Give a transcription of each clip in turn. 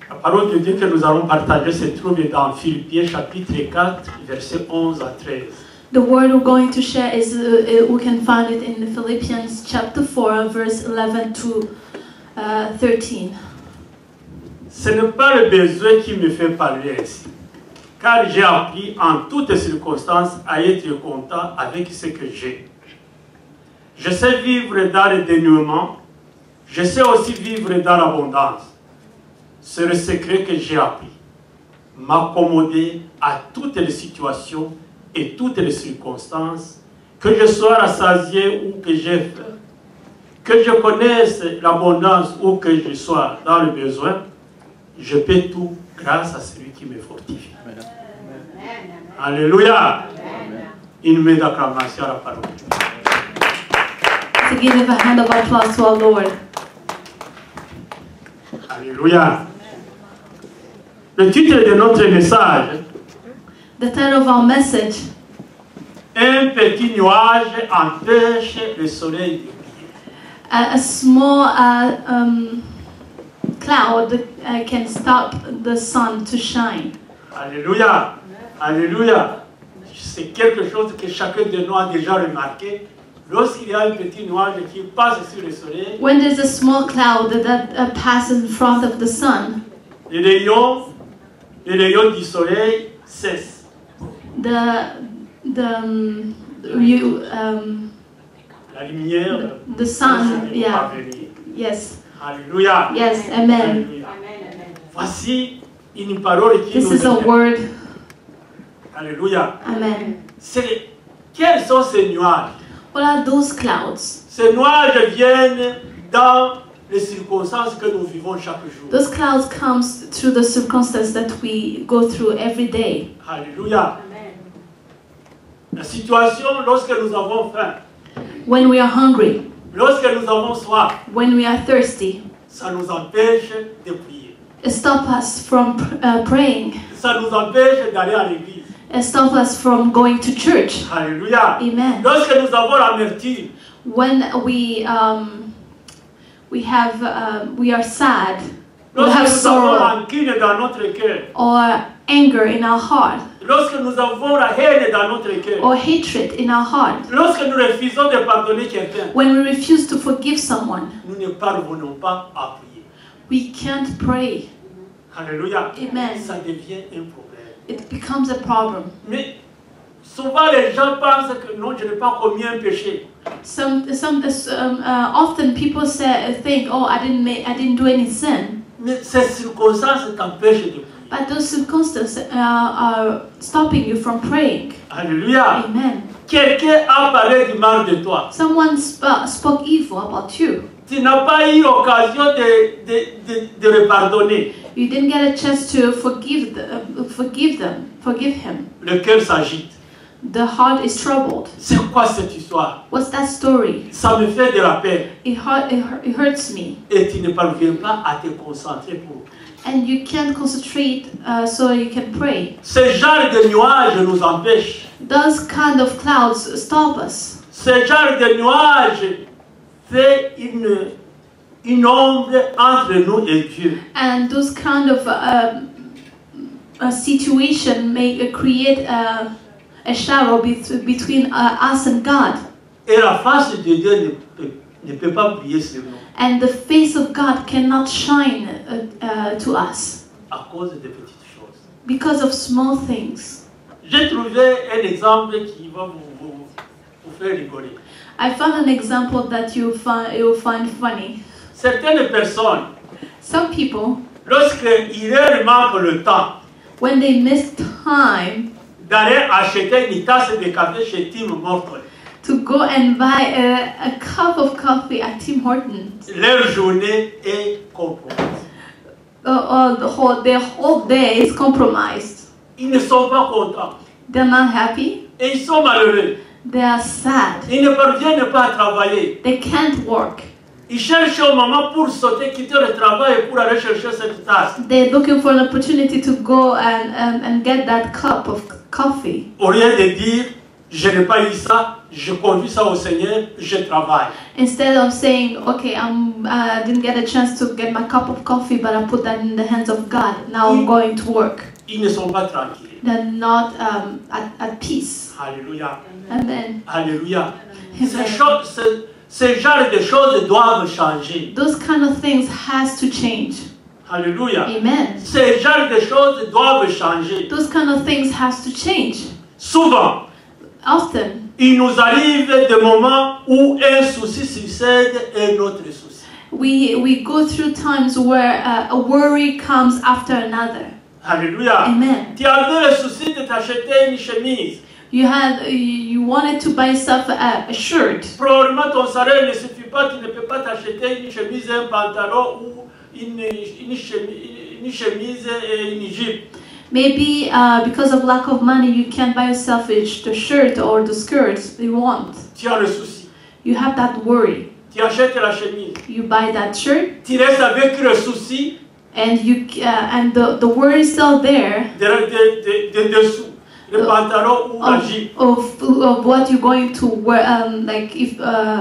La parole de Dieu que nous allons partager se trouve dans Philippiens chapitre 4, versets 11 à 13. The word we're going to share is, we can find it in Philippians chapter 4, verse 11 to 13. Ce n'est pas le besoin qui me fait parler ainsi, car j'ai appris en toutes circonstances à être content avec ce que j'ai. Je sais vivre dans le dénuement, je sais aussi vivre dans l'abondance. C'est le secret que j'ai appris. M'accommoder à toutes les situations et toutes les circonstances, que je sois rassasié ou que j'ai faim, que je connaisse l'abondance ou que je sois dans le besoin, je peux tout grâce à celui qui me fortifie. Amen. Alléluia. Une main d'acclamation à la parole. To give a hand of applause to our Lord. Alléluia. Le titre de notre message, The title of our message, un petit nuage empêche le soleil de briller. a small cloud can stop the sun to shine. Alléluia. Alléluia. C'est quelque chose que chacun de nous a déjà remarqué. Lorsqu'il y a un petit nuage qui passe sur le soleil, When there's a small cloud that passes in front of the sun, les rayons du soleil cessent. the La lumière the sun, ne peut yeah, pas venir. yes, Alléluia. yes, amen. Alléluia. Voici une parole qui This nous is a dit. word, Alléluia. amen. Quels sont ces nuages? What are those clouds? Ces nuages viennent dans les circonstances que nous vivons chaque jour. Those clouds comes through the circumstances that we go through every day. Alléluia. La situation lorsque nous avons faim, When we are hungry, lorsque nous avons soif, when we are thirsty, ça nous empêche de prier. it stops us from praying. Ça nous empêche d'aller à l'église. It stops us from going to church. Alléluia. Amen. Lorsque nous avons l'amertume, When we are sad, we lorsque have nous avons sorrow rancune dans notre cœur, or anger in our heart lorsque nous avons la haine dans notre cœur, or hatred in our heart, lorsque nous refusons de pardonner quelqu'un, when we refuse to forgive someone, nous ne parvenons pas à prier. we can't pray. Alléluia. Amen. Ça devient un problème. It becomes a problem. Mais souvent les gens pensent que non, je n'ai pas commis un péché. Often people think, oh, I didn't do any sin. Mais ces circonstances t'empêchent de prier. But those circumstances are stopping you from praying. Alléluia. Amen. Quelqu'un a parlé du mal de toi. Someone spoke evil about you. Tu n'as pas eu l'occasion de le pardonner. You didn't get a chance to forgive him. Le cœur s'agite. The heart is troubled. C'est quoi cette histoire? What's that story? Ça me fait de la peine. It hurts me. Et tu ne parviens pas à te concentrer pour. And you can't concentrate so you can pray. Ce genre de nuages nous empêche. Those kind of clouds stop us. Ce genre de nuages fait une ombre entre nous et Dieu. And those kind of a situation may create a shadow between us and God. Et la face de Dieu ne peut pas briller sur nous. And the face of God cannot shine to us À cause de petites choses. because of small things. J'ai trouvé un exemple qui va vous faire rigoler. I found an example that you'll find funny. Certaines personnes, Some people, lorsqu'il leur manque le temps when they miss time d'aller acheter une tasse de café chez Tim Hortons, to go and buy a cup of coffee at Tim Hortons, leur journée est compromise. their whole day is compromised. Ils ne sont pas contents. They're not happy. Et ils sont malheureux. They are sad. Ils ne parviennent pas à travailler. They can't work. Ils cherchent un moment pour sauter, quitter le travail pour aller chercher cette tasse. They're looking for an opportunity to go and get that cup of coffee. Au lieu de dire, je n'ai pas eu ça, je conduis ça au Seigneur, je travaille. Instead of saying, okay, I didn't get a chance to get my cup of coffee, but I put that in the hands of God. Now I'm going to work. Ils ne sont pas tranquilles. They're not at peace. Alléluia. Amen. Alléluia. Amen. Ce genre de choses doivent changer. Those kind of things has to change. Alléluia. Amen. Ce genre de choses doivent changer. Those kind of things has to change. Souvent, Often, il nous arrive des moments où un souci succède à un autre souci. we go through times where a worry comes after another. Alléluia. Amen. Tu avais le souci de t'acheter une chemise. You wanted to buy yourself a shirt. Probablement ton salaire ne suffit pas, tu ne peux pas t'acheter une chemise, un pantalon ou une chemise et une jupe. Maybe because of lack of money, you can't buy yourself the shirt or the skirts you want. Tu as le souci. You have that worry. Tu achètes la chemise. You buy that shirt, Tu restes avec le souci and the worry is still there de dessous, le pantalon ou la jupe. of what you're going to wear, like if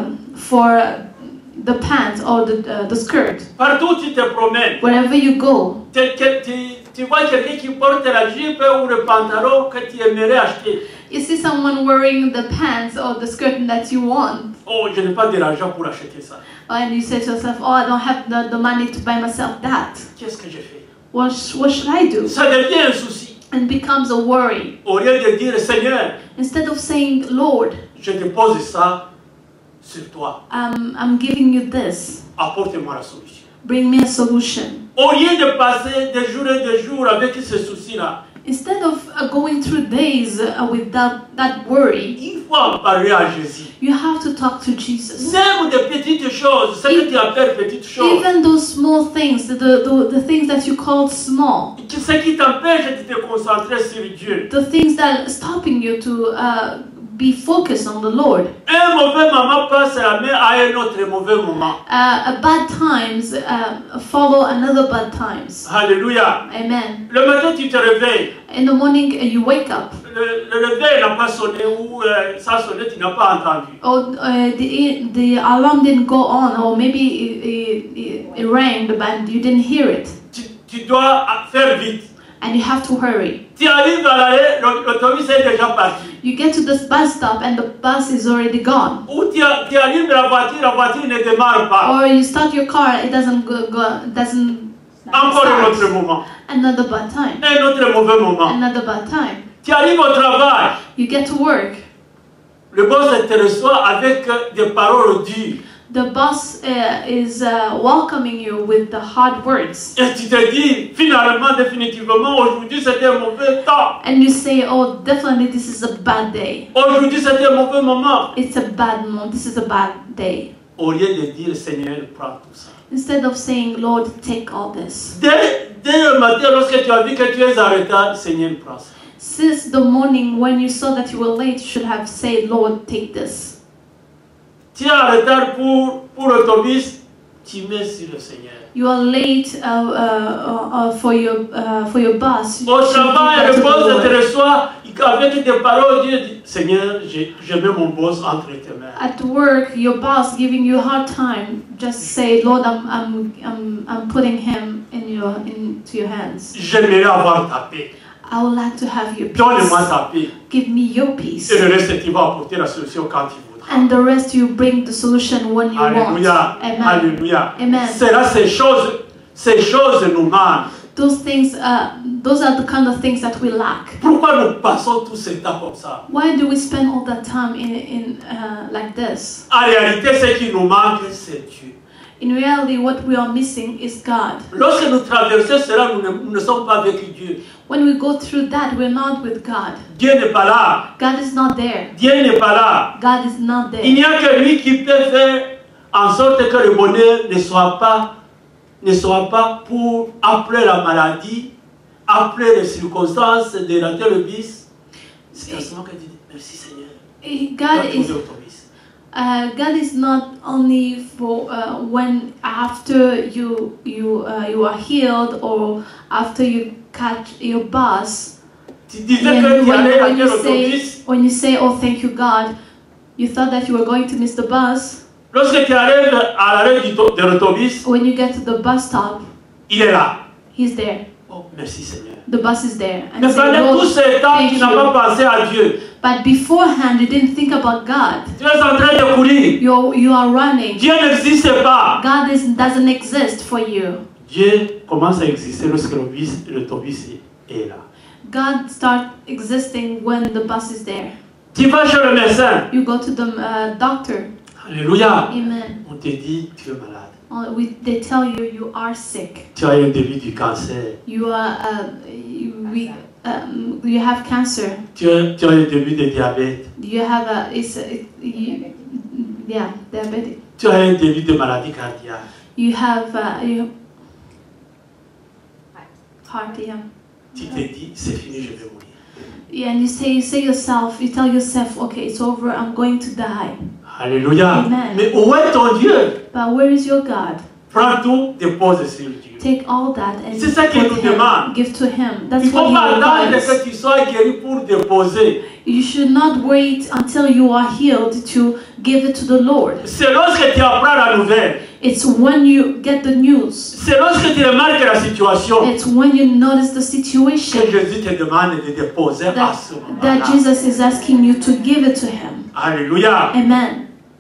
for the pants or the skirt. Partout où tu te promènes, Wherever you go, tu vois quelqu'un qui porte la jupe ou le pantalon que tu aimerais acheter. you see someone wearing the pants or the skirt that you want, Oh, je n'ai pas de l'argent pour acheter ça. and you say to yourself, oh, I don't have the money to buy myself that. Qu'est-ce que j'ai fait? What should I do? Ça devient un souci. And becomes a worry. Au lieu de dire, Seigneur, Instead of saying, Lord, je dépose ça sur toi. I'm giving you this. Apporte-moi la solution. Bring me a solution. Au lieu de passer des jours et des jours avec ce souci-là, Instead of going through days with that worry, il faut en parler à Jésus. you have to talk to Jesus. Même des petites choses, ce que tu appelles petites choses, Even those small things, the things that you call small, ce qui t'empêche de te concentrer sur Dieu. the things that are stopping you to be focused on the Lord. Un mauvais moment passe la main à un autre mauvais moment. Bad times follow another bad times. Alléluia. Amen. Le matin, tu te réveilles. In the morning, you wake up. Le réveil n'a pas sonné ou ça a sonné, tu n'as pas entendu. Or the alarm didn't go on, or maybe it rang, but you didn't hear it. Tu dois faire vite. And you have to hurry. Tu arrives à l'arrêt, l'autobus est déjà parti. You get to this bus stop and the bus is already gone. Ou tu arrives à la voiture ne démarre pas. Or you start your car, it doesn't Encore un autre start. moment. Another bad time. Un autre mauvais moment. Another bad time. Tu arrives au travail. You get to work. Le boss te reçoit avec des paroles dures. The boss is welcoming you with the hard words. Et tu te dis, finalement, définitivement, aujourd'hui c'était un mauvais temps. And you say, oh, definitely this is a bad day. Aujourd'hui c'était un mauvais moment. It's a bad moment. This is a bad day. Au lieu de dire, Seigneur, prends tout ça. Instead of saying, Lord, take all this. Dès le matin, lorsque tu as vu que tu es en retard, Seigneur, prends ça. Since the morning when you saw that you were late, you should have said, Lord, take this. Tu es en retard pour l'autobus, tu mets sur le Seigneur. You are late for your bus. Au travail, le boss te reçoit avec des paroles, Dieu dit, Seigneur, je mets mon boss entre tes mains. At work, your boss giving you a hard time. Just say, Lord, I'm putting him into your hands. J'aimerais avoir ta paix. I would like to have your Donne-moi peace. ta paix. Give me your peace. Et le reste, tu vas apporter la solution quand tu voudras. And the rest you bring the solution when you Alléluia. want. Amen. Alléluia. Amen. C'est là ces choses nous manquent. Those things, those are the kind of things that we lack. Pourquoi nous passons tout ce temps comme ça? Why do we spend all that time in like this? En réalité, ce qui nous manque, c'est Dieu. In reality, what we are missing is God. Lorsque nous traversons cela, nous ne sommes pas avec Dieu. When we go through that, we're not with God. Dieu n'est pas là. God is not there. Dieu n'est pas là. God is not there. Il n'y a que lui qui peut faire en sorte que le bonheur ne soit pas pour après la maladie, après les circonstances de la télévis. C'est à ce moment que tu dis merci Seigneur. God is not only for when after you are healed or after you catch your bus. Tu disais que tu allais à quel autobus? When you say, oh, thank you God, You thought that you were going to miss the bus. Lorsque tu arrives à l'arrêt de l'autobus, When you get to the bus stop, il est là. he's there. Oh, merci Seigneur. The bus is there. And Mais you say, pendant tout Lord, ce temps, thank tu n'as pas you. pensé à Dieu. But beforehand, you didn't think about God. Tu es en train de courir. You are running. Dieu n'existe pas. God doesn't exist for you. Dieu commence à exister lorsque l'autobus est là. God starts existing when the bus is there. Tu vas chez le médecin. You go to the doctor. Alléluia. Amen. On te dit, tu es malade. They tell you you are sick. Tu as un début du cancer. You are you have cancer. Tu as un début de diabète. You have diabetic. Tu as un début de maladie cardiaque. You have heart, yeah. Tu te dis, c'est fini, je vais mourir. Yeah, and you tell yourself, okay, it's over, I'm going to die. Alléluia. Amen. Mais où est ton Dieu? But where is your God? Prends tout, dépose sur Dieu. Take all that and C'est ça qu'il nous demande. give to Him. That's Il ne what faut He pas attendre requires. que tu sois guéri pour déposer. You should not wait until you are healed to give it to the Lord. C'est lorsque tu apprends la nouvelle. It's when you get the news. C'est lorsque tu remarques la situation It's when you notice the que situation Jésus te demande de déposer à ce that moment-là. Jesus is asking you to give it to Him. Alléluia. Amen.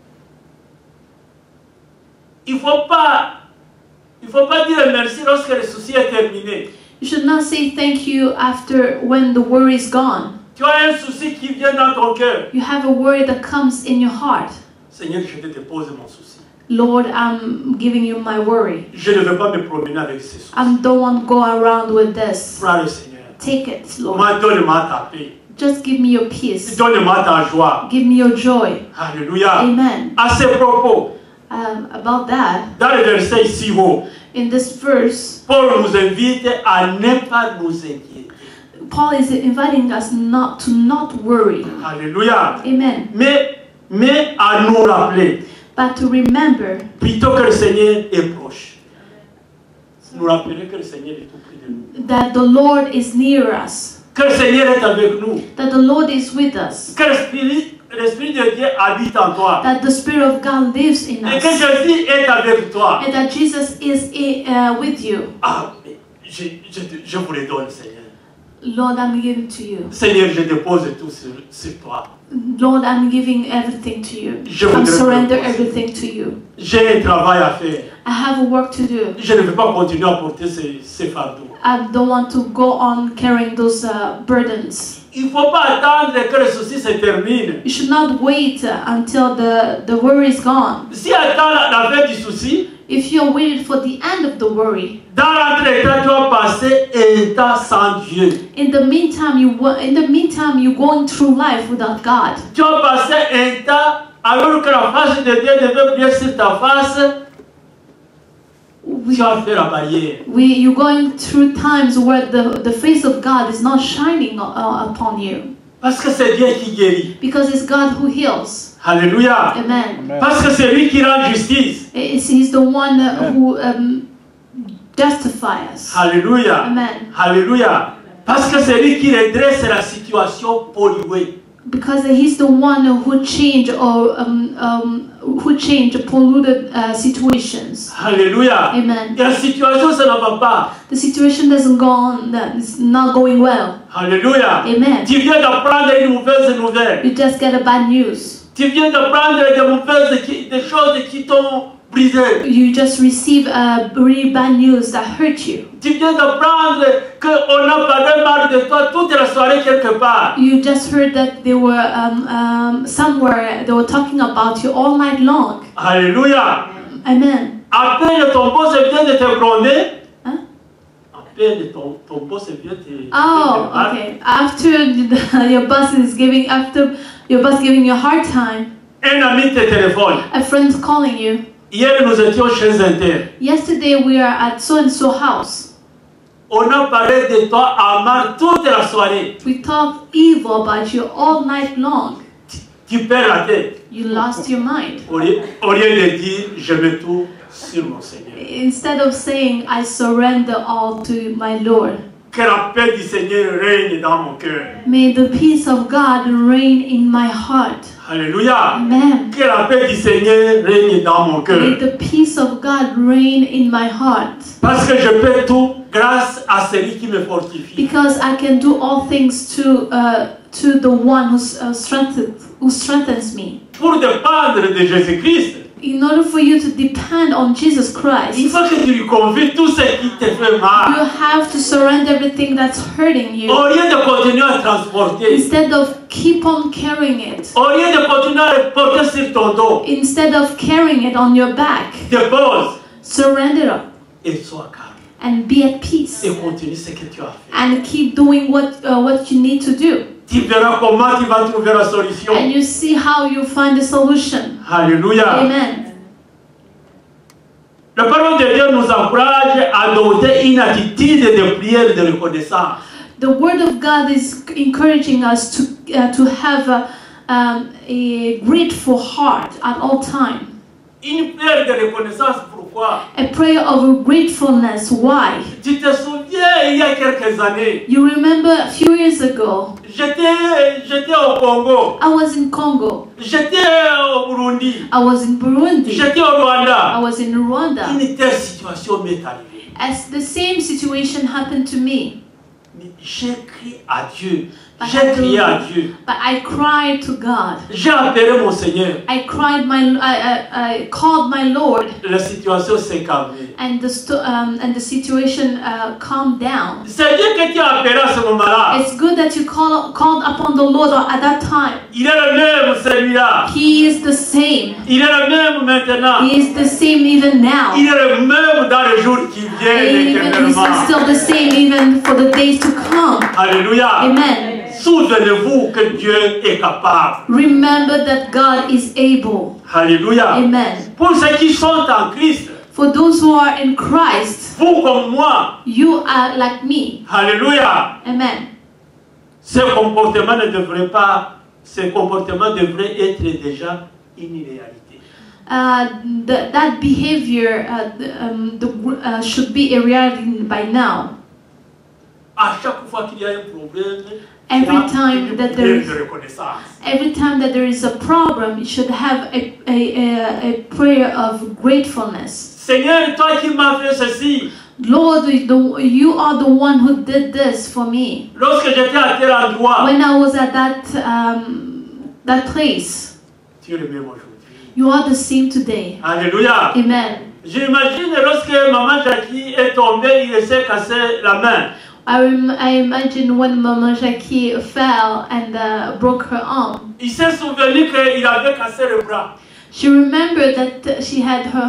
Il ne faut pas dire merci lorsque le souci est terminé. You should not say thank you after when the worry is gone. Tu as un souci qui vient dans ton cœur. You have a worry that comes in your heart. Seigneur, je te dépose mon souci. Lord, I'm giving you my worry. Je ne veux pas me promener avec ces soucis. I don't want to go around with this. Prends le Seigneur. Take it, Lord. Donne-moi ta paix. Just give me your peace. Donne-moi ta joie. Give me your joy. Alléluia. Amen. À ce propos, About that, dans le verset ici haut, in this verse, Paul nous invite à ne pas nous inquiéter. Paul is inviting us not worry. Alléluia. Amen. Mais à nous rappeler, But to remember plutôt que le Seigneur est proche. Nous rappeler que le Seigneur est tout près de nous. that the Lord is near us, Que le Seigneur est avec nous. that the Lord is with us, Que l'Esprit de Dieu habite en toi. that the Spirit of God lives in Et que us, Jésus est avec toi. and that Jesus is with you. Ah, mais je vous le donne, Seigneur. Lord, I'm giving to you. Seigneur, je dépose tout sur toi. Lord, I'm giving everything to you. Je I'm voudrais surrender te poser. everything to you. J'ai un travail à faire. I have a work to do. Je ne veux pas continuer à porter ces fardeaux. I don't want to go on carrying those burdens. Il ne faut pas attendre que le souci se termine. You should not wait until the worry is gone. Si attends la fin du souci, If you're waiting for the end of the worry, dans l'entretemps, tu vas passer un temps sans Dieu. in the meantime, you're going through life without God. Tu vas passer un temps alors que la face de Dieu devait briller sur ta face. Tu vas faire la barrière. You're going through times where the face of God is not shining upon you. Parce que c'est Dieu qui guérit. Because it's God who heals. Alléluia. Amen. Parce que c'est lui qui rend justice. He's the one who justifies us. Alléluia. Amen. Alléluia. Parce que c'est lui qui redresse la situation polluée. Because He's the one who changed polluted situations. Alléluia. Amen. Et la situation, ça ne va pas. The situation doesn't go on. It's not going well. Alléluia. Amen. Tu viens d'apprendre une mauvaise nouvelle. You just get a bad news. Tu viens d'apprendre des choses qui t'ont brisé. You just receive really bad news that hurt you. Tu viens d'apprendre qu'on a parlé mal de toi toute la soirée quelque part. You just heard that they were somewhere they were talking about you all night long. Alléluia. Amen. À peine ton boss vient de te gronder. Huh? À peine ton boss vient de te Oh, okay. After your boss giving you a hard time, un ami te téléphone. a friend's calling you. Hier, nous étions chez un tel. Yesterday we are at so and so house. On a parlé de toi à mal toute la soirée. We talked evil about you all night long. Tu perds la tête. You lost your mind. Au lieu de dire, je mets tout sur mon Seigneur. Instead of saying, I surrender all to my Lord. Que la paix du Seigneur règne dans mon cœur. May the peace of God reign in my heart. Alléluia. Amen. Que la paix du Seigneur règne dans mon cœur. May the peace of God reign in my heart. Parce que je peux tout grâce à celui qui me fortifie. Because I can do all things to the one who strengthens me. Pour dépendre de Jésus-Christ, In order for you to depend on Jesus Christ, il faut que tu lui confies tout ce qui te fait you mal. have to surrender everything that's hurting you. Au lieu de continuer à transporter, Instead of keep on carrying it. au lieu de continuer à le porter sur ton dos, Instead of carrying it on your back, dépose surrender it et sois calme. and be at peace. Et continue ce que tu as fait. And keep doing what you need to do. Tu verras comment tu vas trouver la solution. And you see how you find the solution. Alléluia. Amen. La parole de Dieu nous encourage à adopter une attitude de prière et de reconnaissance. The Word of God is encouraging us to have a grateful heart at all time. Une prière de reconnaissance, pourquoi? A prayer of gratefulness. Why? Tu te souviens, il y a quelques années, You remember a few years ago, j'étais au Congo, I was in Congo, j'étais au Burundi, I was in Burundi, j'étais au I Rwanda. was in Rwanda. Une telle situation m'est arrivée. As the same situation happened to me, Mais j'ai crié à Dieu. J'ai crié à Dieu. but I cried to God. J'ai appelé mon Seigneur. I called my Lord, La situation s'est calmée. and the situation calmed down. C'est Dieu que tu as appelé à ce moment-là. It's good that you called upon the Lord at that time. Il est le même celui-là. He is the same. Il est le même maintenant. He is the same even now. Il est le même dans les jours qui viennent He's éternellement. still the same even for the days to come. Alléluia. Amen. Souvenez-vous que Dieu est capable. Remember that God is able. Alléluia. Amen. Pour ceux qui sont en Christ, For those who are in Christ, vous comme moi, you are like me. alléluia. Amen. Ces comportements devraient être déjà une réalité. That behavior should be a reality by now. À chaque fois qu'il y a un problème, Every il y a time une that prière there is de reconnaissance. Every time that there is a problem, you should have a prayer of gratefulness. Seigneur, toi qui m'as fait ceci, Lord, you are the one who did this for me. lorsque j'étais à tel endroit, When I was at that place, tu es le même aujourd'hui. you are the same today. Alléluia. Amen. J'imagine lorsque maman Jackie est tombée, il s'est cassé la main. I imagine when Mama Jackie fell and broke her arm. Il s'est souvenu qu'il avait cassé le bras. She remembered that she had her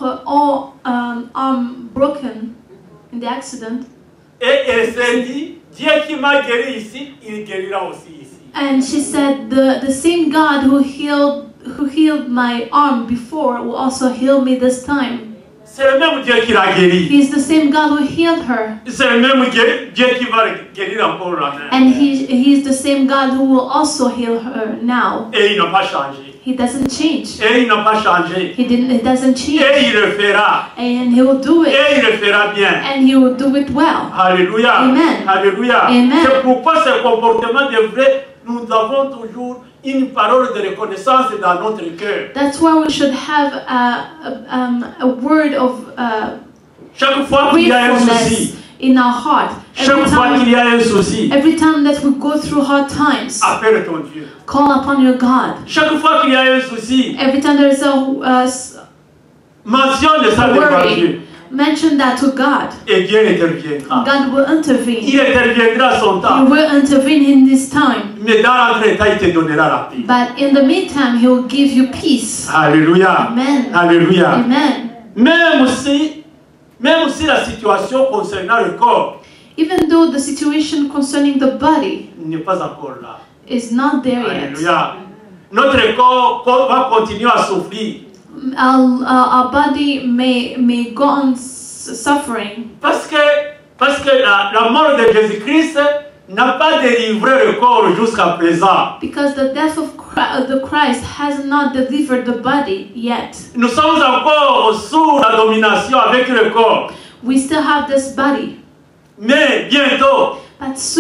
arm broken in the accident. Et elle s'est dit, Dieu qui m'a guéri ici, il guérira aussi ici. And she said, the same God who healed my arm before will also heal me this time. C'est le même Dieu qui l'a guéri. He's the same God who healed her. C'est le même Dieu qui va guérir encore la main. And he's the same God who will also heal her now. Et il n'a pas changé. He doesn't change. Et il n'a pas changé. He doesn't change. Et il le fera. And he will do it. Et il le fera bien. And he will do it well. Alléluia. Amen. Alléluia. Amen. C'est pourquoi ce comportement devrait, nous avons toujours une parole de reconnaissance dans notre cœur. That's why we should have a word of Chaque fois qu'il y a un gratefulness souci, in our heart. chaque fois qu'il y a un souci, Every time that we go through hard times, appelle ton Dieu. call upon your God. Chaque fois qu'il y a un souci, Every time there is mentionne ça devant Dieu. worry, mention that to God. Et Dieu interviendra. God will intervene. Il interviendra à son He temps. will intervene in this time. Mais dans l'entretemps, il te donnera la paix. But in the meantime, He will give you peace. Alléluia. Amen. Alléluia. Amen. Même si la situation concernant le corps Even though the situation concerning the body n'est pas encore là. is not there yet, Alléluia. Notre corps va continuer à souffrir. our body may go on suffering Parce que la mort de Jésus-Christ n'a pas délivré le corps jusqu'à présent. because the death of the Christ has not delivered the body yet. Nous sommes encore sous la domination avec le corps. We still have this body, Mais bientôt, but soon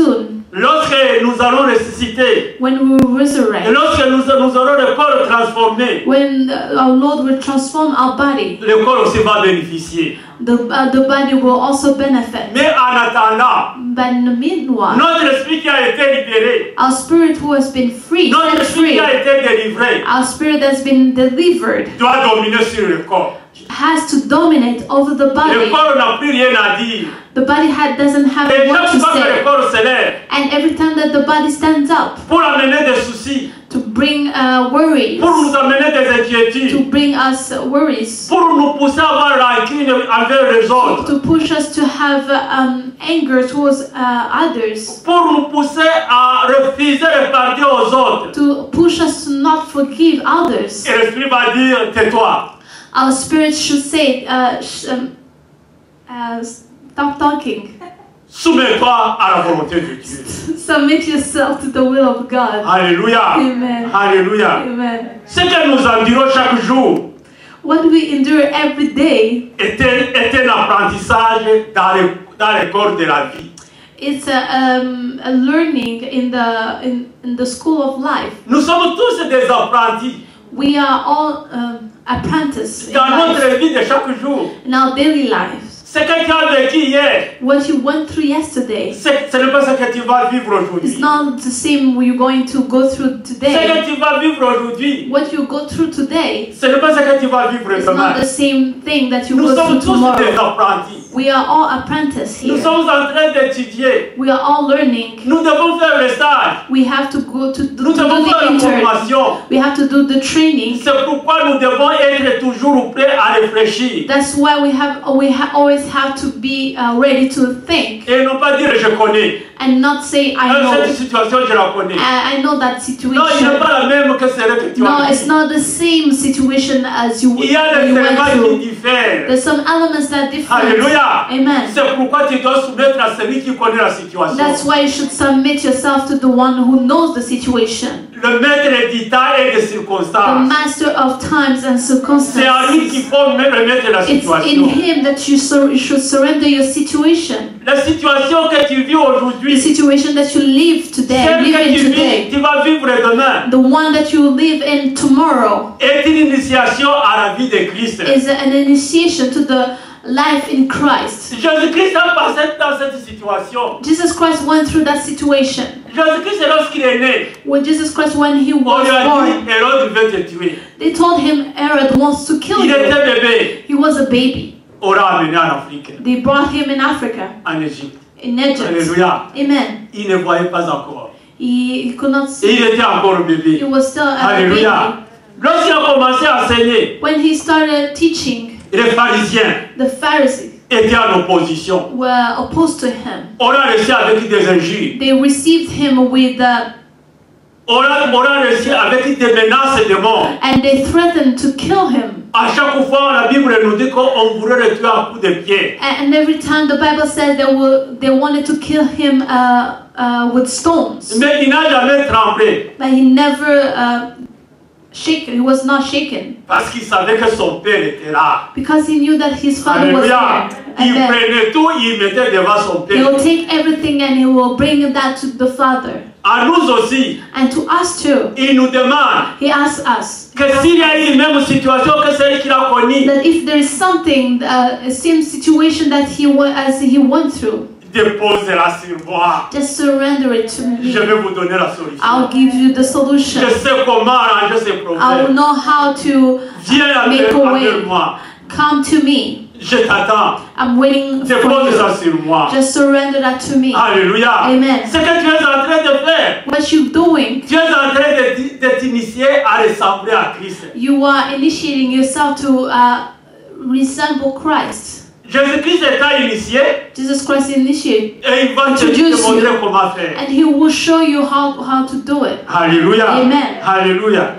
Lorsque nous allons ressusciter, when we will et resurrect, lorsque nous aurons le corps transformé, when our Lord will transform our body, le corps aussi va bénéficier. the body will also benefit. Mais en attendant, But in the meanwhile, notre esprit qui a été libéré, our spirit who has been free, notre set esprit free, qui a été délivré, our spirit that's been delivered, doit dominer sur le corps. has to dominate over the Le body. corps n'a plus rien à dire. The body doesn't have Et what chaque to fois que le say. corps se lève And every time that the body stands up pour amener des soucis, to bring worries, pour nous amener des to inquiétudes, bring us worries, pour nous pousser à avoir rancune envers les autres, to push us to have anger towards others, pour nous pousser à refuser de pardonner aux autres. to push us to not forgive others. Et l'esprit va dire, tais-toi. Our spirit should say, stop talking. Soumets-toi à la volonté de Dieu. Submit yourself to the will of God. Alléluia. Amen. Alléluia. Amen. Ce que nous endurons chaque jour What we endure every day, est un apprentissage dans le corps de la vie. it's a learning in the school of life. Nous sommes tous des apprentis We are all apprentices in dans life, notre vie de chaque jour. in our daily lives. Ce que tu as vécu hier, What you went through yesterday ce n'est pas ce que tu vas vivre is aujourd'hui. not the same what you're going to go through Ce today. que tu vas vivre aujourd'hui, What you go through today ce n'est pas ce que tu vas vivre is demain. not the same thing that you Nous go sommes through tous des tomorrow. apprentis. We are all apprentices Nous here. sommes en train d'étudier. We are all learning. Nous devons faire le stage. We have to go to do Nous devons the faire la intern. formation. We have to do the training. C'est pourquoi nous devons être toujours prêts à réfléchir. That's why we always have to be ready to think Et non pas dire je connais. and not say I Cette know. situation, je la connais. I know that Non, il situation. n'est pas la même que celle que tu No, as it's vécue. not the same situation as you Il y a des went éléments qui through. diffèrent. There's some elements that are different. Alléluia. Amen. C'est pourquoi tu dois soumettre à celui qui connaît la situation. That's why you should submit yourself to the one who knows the situation, Le maître du temps et des the circonstances. master of times and C'est à lui qu'il circumstances. faut remettre la It's in situation. him that you should surrender your situation. La situation que tu vis The aujourd'hui, situation that you live today, celle live que in tu vis, today, tu vas vivre demain, the one that you will live in tomorrow, est une initiation à la vie de Christ. is an initiation to the life in Christ. Jésus-Christ a passé dans cette situation. Jesus Christ went through that situation. Jésus-Christ, lorsqu'il est né, When Jesus Christ, when he on was lui a born, dit, Hérode veut te tuer. they told him Herod wants to kill Il you. était bébé. He was a baby. On l'a amené en Afrique, They brought him in Africa, en Égypte. in Egypt. Alléluia. Amen. Il ne voyait pas encore. He could not Et see. il était encore He bébé. was still a baby. Alléluia. Lorsqu'il a commencé à enseigner, When he started teaching, les pharisiens the Pharisees étaient en opposition. were opposed to him. On l'a reçu avec des injures. They received him with On l'a reçu avec des menaces de mort. and they threatened to kill him. À chaque fois, la Bible nous dit qu'on voulait le tuer à coups de pied. And every time the Bible says they wanted to kill him with stones, Mais il n'a jamais tremblé but he never shaken. He was not shaken parce qu'il savait que son père était là. because he knew that his father was Alléluia. there. Il And then prenait tout, il mettait devant son he père. will take everything and he will bring that to the Father. À nous aussi, And to us too, il nous demande he asks us que s'il y a eu la même situation que celle qu'il a connue, that if there is something, a same situation that he went through, déposez-la sur moi. just surrender it to me. Je vais vous donner la solution. I'll give you the solution. Je sais comment arranger ces I will problèmes. know how to Viens make a way. avec moi. Come to me. Je t'attends. I'm waiting for Dépose ça you. sur moi. Just surrender that to me. Alléluia. Amen. Ce que tu es en train de faire, What you're doing, tu es en train de t'initier à ressembler à Christ. you are initiating yourself to resemble Christ. Jésus-Christ est initié Jesus Christ initiated, et il va te Introduce montrer you. comment faire. and He will show you how to do it. Alléluia. Amen. Alléluia.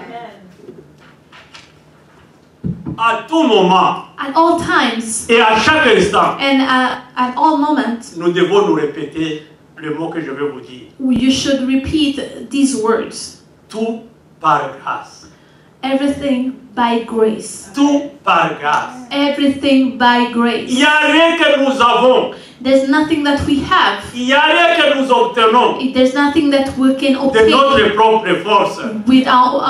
À tout moment At all times et à chaque instant, and at all moments, nous devons nous répéter le mot que je vais vous dire. you should repeat these words. Tout par grâce. Everything by grace. Tout par grâce. Everything by grace. Il n'y a rien que nous avons. There's nothing that we have. Il n'y a rien que nous obtenons There's nothing that we can de obtain notre propre force. with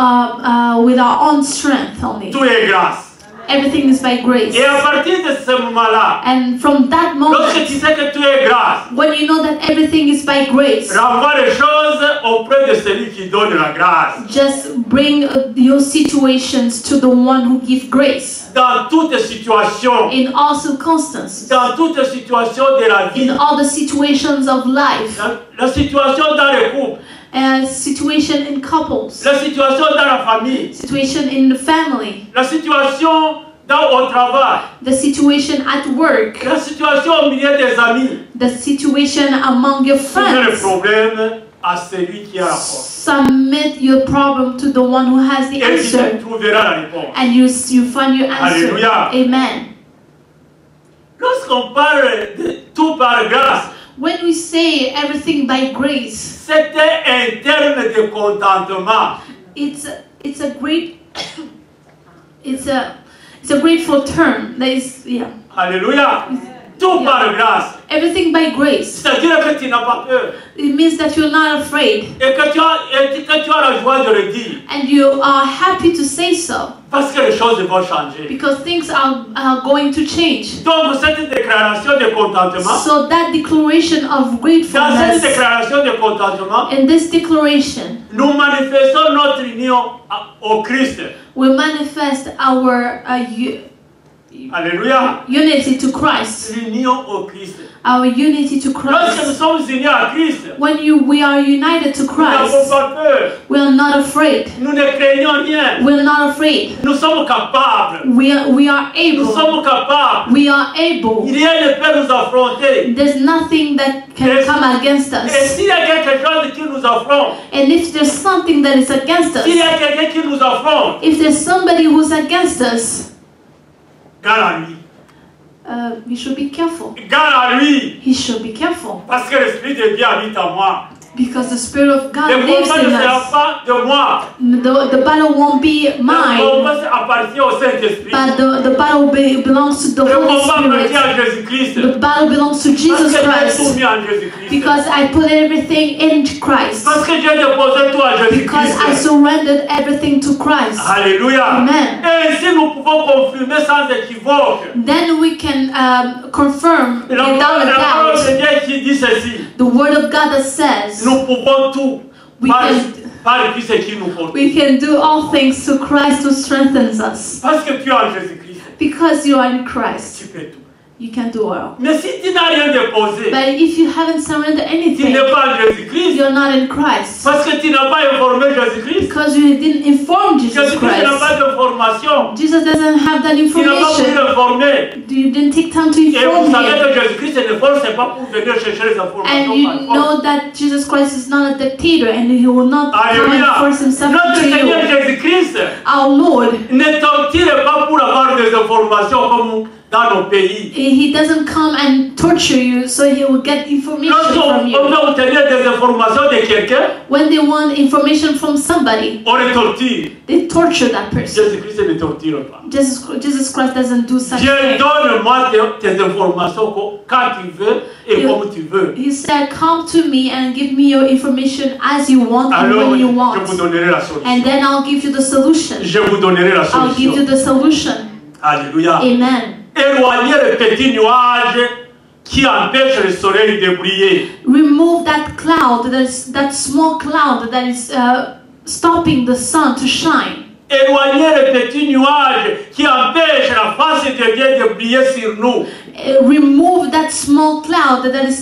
our own strength only. Tout est grâce. Everything is by grace. Et à partir de ce moment-là, And from that lorsque moment, tu sais que tout est grâce, when you know that everything is by grace, renvoie les choses auprès de celui qui donne la grâce. just bring your situations to the one who gives grace. Dans toutes situations, In all circumstances, dans toutes situations de la vie, in all the situations of life, la situation dans le couple, situation in couples, la situation dans la famille, situation in the family, la situation au travail, the situation at work, la situation au milieu des amis. the situation among your Soumets le friends. problème à celui qui a la force. Submit your problem to the one who has the Et tu answer, trouveras la réponse. and you find your answer. Alléluia. Amen. Lorsqu'on parle de tout par grâce, When we say everything by grace, c'était un terme de contentement. it's a great it's a grateful term. That is, yeah. Alléluia. Tout par grâce. Everything by grace. C'est-à-dire que tu n'as pas peur. It means that you're not afraid, Et que tu as la joie de le dire. and you are happy to say so, Parce que les choses vont changer. because things are going to change. Donc cette déclaration de contentement, So that declaration of dans cette gratefulness, déclaration de contentement, in this declaration, nous manifestons notre union au Christ. we manifest our Alléluia. unity to Christ. L'union au Christ. Our unity to Lorsque nous Christ. sommes unis à Christ, When we are united to nous n'avons Christ, pas peur. we are not afraid. Nous ne craignons rien. We are not afraid. Nous sommes capables. We are Nous able. sommes capables. We are able. Rien ne peut nous affronter. There's nothing that can come against Et us. s'il y a quelque chose qui nous affronte, And if there's something that is against s'il y us, a quelqu'un qui nous affronte, if there's somebody who's against us, gare à lui. we should be careful. Gare à lui. He should be careful, Parce que l'Esprit de Dieu habite en moi. because the Spirit of God Le lives combat ne in sera us. pas de moi. The battle won't be Le mine, combat appartient au Saint-Esprit. but the battle belongs to the Le Holy combat appartient Spirit. à Jésus-Christ. The battle belongs to Parce Jesus que j'ai tout Christ, mis en Jésus-Christ. because I put everything in Christ, Parce que j'ai déposé tout à because I Jésus-Christ. surrendered everything to Christ. Alléluia. Amen. Et ainsi nous pouvons confirmer sans équivoque. Then we can confirm La without a parole de doubt Dieu qui dit ceci. the word of God that says Nous pouvons tout we par Christ qui nous fortifie. we can do all things through Christ who strengthens us. Parce que tu es en Jésus-Christ. Because you are in Christ, Tu peux tout. you can do all. Mais si tu n'as rien déposé, But if you haven't surrendered tu anything, n'es pas en Jésus-Christ. you're not in Christ. Parce que tu n'as pas informé Jésus-Christ. Because you didn't inform Jesus Jésus-Christ n'a Christ. pas d'information. Jesus doesn't have that Tu n'as pas voulu information. l'informer. You didn't take time to Et vous inform savez him. que Jésus-Christ ne force pas pour venir chercher les informations And par you force. know that Jesus Christ is not a dictator, and he will not come and Alléluia. force himself Notre to Seigneur you. Jésus-Christ Our Lord, ne torture pas pour avoir des informations comme dans nos pays. he doesn't come and torture you, so he will get information Lorsqu'on from you. veut obtenir des informations de quelqu'un, When they want information from somebody, on les torture. they torture that person. Jésus-Christ ne torture pas. Jesus Christ doesn't do such Dieu thing. donne-moi tes informations quand tu veux et comme tu veux. He said, "Come to me and give me your information as you want and Alors, when you je want, vous donnerai la solution. and then I'll give you the solution. Je vous donnerai la I'll give you solution. the solution." Alléluia. Amen. Éloignez le petit nuage qui empêche le soleil de briller. Remove that cloud, that small cloud that is stopping the sun to shine. Éloignez le petit nuage qui empêche la face de Dieu de briller sur nous. Remove that small cloud that is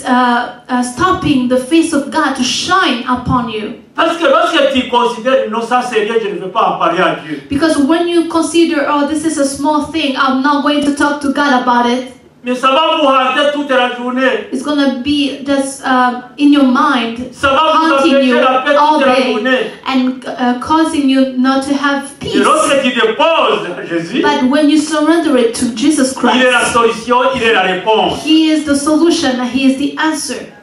stopping the face of God to shine upon you. Parce que lorsque tu considères, non, ça c'est rien, je ne veux pas en parler à Dieu. Because when you consider, oh, this is a small thing, I'm not going to talk to God about it, Mais ça va vous hanter toute la journée. it's going to be just in your mind, Ça va vous haunting empêcher you la paix all toute la day journée. and causing you not to have Et peace. lorsque tu déposes Jésus, But when you surrender it to Jesus il est la Christ, solution, il est la réponse. He is the solution, He is the answer.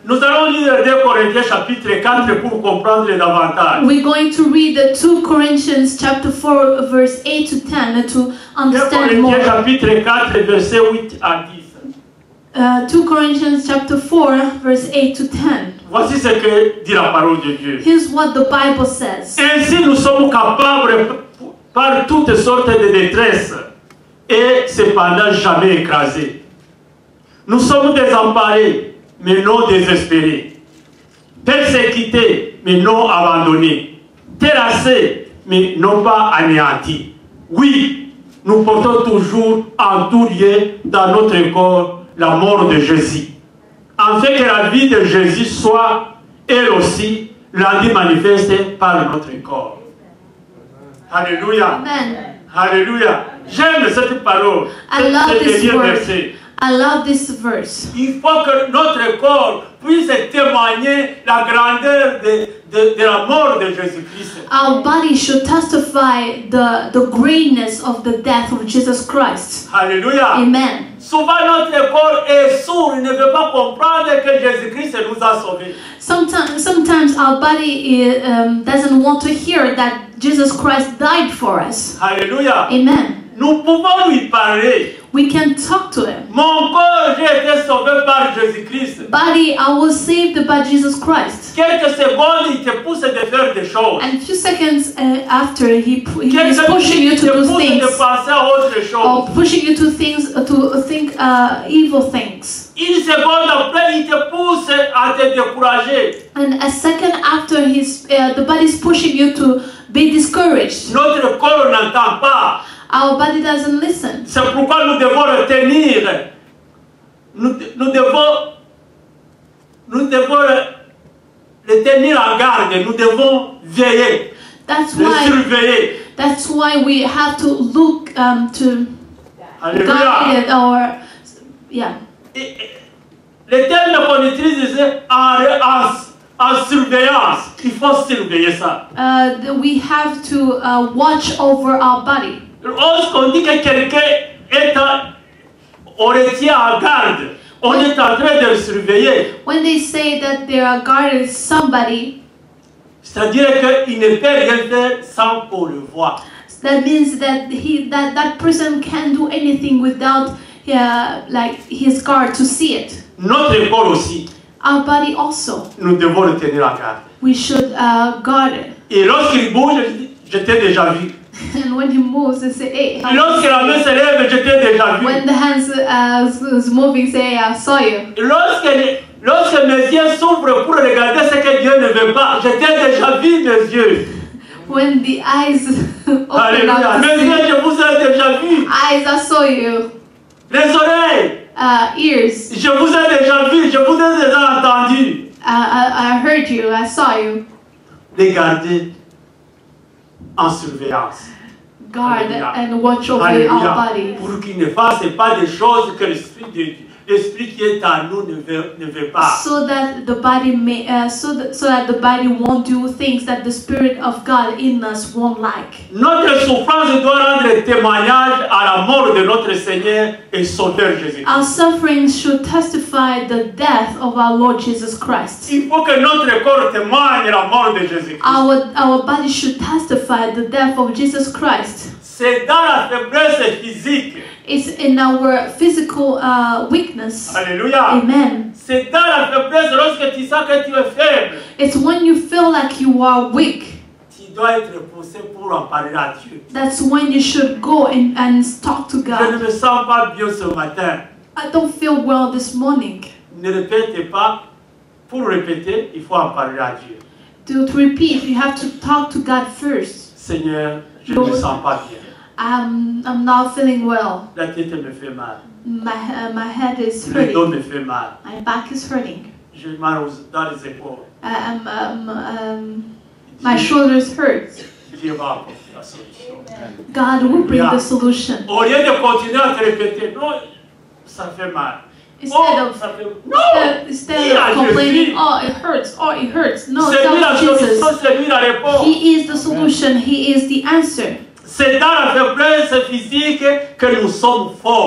Nous allons lire 2 Corinthiens chapitre 4 pour comprendre davantage. We're going to read the 2 Corinthians chapter 4 verse 8 to 10 to 2 understand more. Corinthiens chapitre 4 verset 8 à 10. 2 Corinthians chapter 4 verse 8 to 10. Voici ce que dit la parole de Dieu. Here's what the Bible says. Ainsi nous sommes capables par toutes sortes de détresses et cependant jamais écrasés. Nous sommes désemparés mais non désespérés, persécutés mais non abandonnés, terrassés mais non pas anéantis. Oui, nous portons toujours en tout lieu dans notre corps la mort de Jésus, afin que la vie de Jésus soit, elle aussi, rendue manifeste par notre corps. Alléluia. Amen. Alléluia. J'aime cette parole. I love ce this dernier word. verset. I love this verse. Il faut que notre corps puisse témoigner la grandeur de la mort de Jésus-Christ. Our body should testify the greatness of the death of Jesus Christ. Alléluia. Amen. Souvent notre corps est sourd, il ne veut pas comprendre que Jésus-Christ nous a sauvés. Sometimes our body doesn't want to hear that Jesus Christ died for us. Alléluia. Amen. Nous pouvons lui parler. We can talk to him. Mon corps, j'ai été sauvé par Jésus-Christ. Body, I was saved by Jesus Christ. Quelques secondes, il te pousse de faire des choses. And a few seconds after, he is Quelques pushing you minutes, to il te do pousse things, de penser à autre chose. or pushing you to think evil things. Une seconde après, il te pousse à te décourager. And a second after, the body is pushing you to be discouraged. Notre corps n'entend pas. Our body doesn't listen. C'est pourquoi nous devons retenir. Nous devons le tenir en garde. Nous devons veiller. That's Le why. surveiller. That's why we have to look to Alléluia. guide it or yeah. Le terme qu'on utilise c'est en surveillance. Il faut surveiller ça. We have to watch over our body. Lorsqu'on dit que quelqu'un on le tient en garde, on est en train de le surveiller. When they say that they are guarding somebody, C'est-à-dire qu'il ne peut rien faire sans qu'on le voie. that means that that person can't do anything without like his guard to see it. Notre corps aussi, Our body also, nous devons le tenir en garde. we should guard it. Et lorsqu'il bouge, je t'ai déjà vu. And when he moves, they say, "Hey." Lorsque la main se lève, je t'ai déjà vu. When the hands is moving, say, "I saw you." Lorsque mes yeux s'ouvrent pour regarder ce que Dieu ne veut pas, je t'ai déjà vu mes yeux. When the eyes open Alléluia. up to Mes yeux, see, je vous ai déjà vu. eyes, I saw you. Les oreilles, Ears, je vous ai déjà vu, je vous ai déjà entendu. I heard you, I saw you. Les garder en surveillance. Guard Alléluia. and watch over our Alléluia. body, Pour qu'ils ne fassent pas des choses que l'esprit qui est en nous ne veut pas. so that the body may, so that the body won't do things that the Spirit of God in us won't like. Notre souffrance doit rendre témoignage à la mort de notre Seigneur et Sauveur Jésus. Our sufferings should testify the death of our Lord Jesus Christ. Il faut que notre corps témoigne la mort de Jésus. Our body should testify the death of Jesus Christ. C'est dans la faiblesse physique. It's in our physical weakness. Alléluia. Amen. C'est dans la faiblesse lorsque tu sens que tu es faible. It's when you feel like you are weak. Tu dois être poussé pour en parler à Dieu. That's when you should go and talk to Je ne God. me sens pas bien ce matin. I don't feel well this morning. Ne répétez pas. Pour répéter, il faut en parler à Dieu. To repeat, you have to talk to God first. Seigneur, je ne me sens pas bien. I'm not feeling well. La tête me fait mal. My head is Le dos hurting. me fait mal. My back is hurting. J'ai mal dans les épaules. My shoulders hurt. Dieu va apporter la solution. God will bring the solution. Au lieu de continuer à te répéter, non, ça fait mal. Instead of ça fait non. instead of complaining, oh it hurts. No, C'est lui la tell solution, Jesus. c'est lui la réponse. He is the solution. He is the answer. C'est dans la faiblesse physique que nous sommes forts.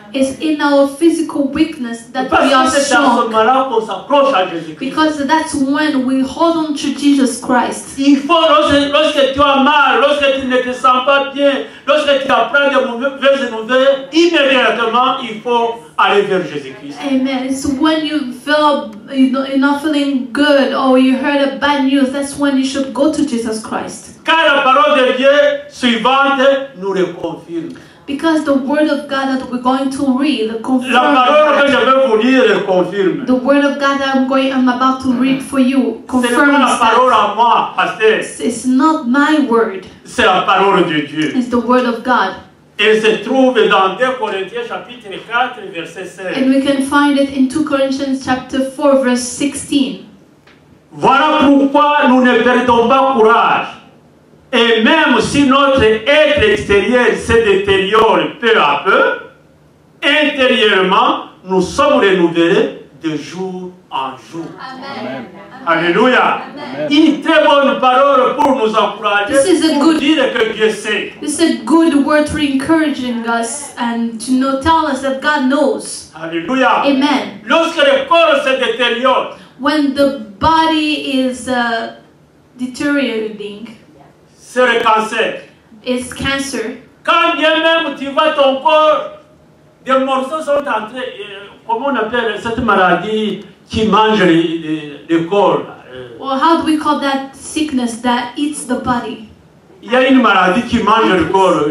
It's in our physical weakness that Parce we are que c'est dans ce strong. moment-là qu'on s'approche à Jésus-Christ. Because that's when we hold on to Jesus Christ. Il faut, lorsque tu as mal, lorsque tu ne te sens pas bien, lorsque tu apprends des mauvaises nouvelles, immédiatement, il faut aller vers Jésus-Christ. Amen. It's when you feel you're not feeling good or you heard a bad news, that's when you should go to Jesus Christ. Car la parole de Dieu suivante nous le confirme. Because the word of God that we're going to read confirms La parole que je that. vais vous lire le confirme. The word of God that I'm about to read for you Ce n'est pas confirms la parole that. à moi, pasteur. It's not my word. C'est la parole de Dieu. It's the word of God. Elle se trouve dans 2 Corinthiens chapitre 4, verset 16. And we can find it in 2 Corinthians chapter 4 verse 16. Voilà pourquoi nous ne perdons pas courage. Et même si notre être extérieur se détériore peu à peu, intérieurement, nous sommes renouvelés de jour en jour. Amen. Alléluia. Une très bonne parole pour nous encourager, This is a pour good- dire que Dieu sait. This is a good word to encouraging us and to tell us that God knows. Alléluia. Amen. Lorsque le corps se détériore, When the body is deteriorating, c'est le cancer. it's cancer. Quand bien même tu vois ton corps, des morceaux sont entrés, comment on appelle cette maladie qui mange le corps là, Well, how do we call that sickness that eats the body? il y a une maladie qui mange le corps.